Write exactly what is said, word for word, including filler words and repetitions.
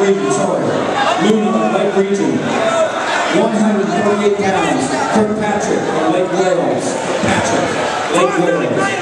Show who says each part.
Speaker 1: region, sorry. Mooney of Lake Region. one hundred thirty-eight pounds, Kirkpatrick of Lake Wales. Patrick, Lake Wales.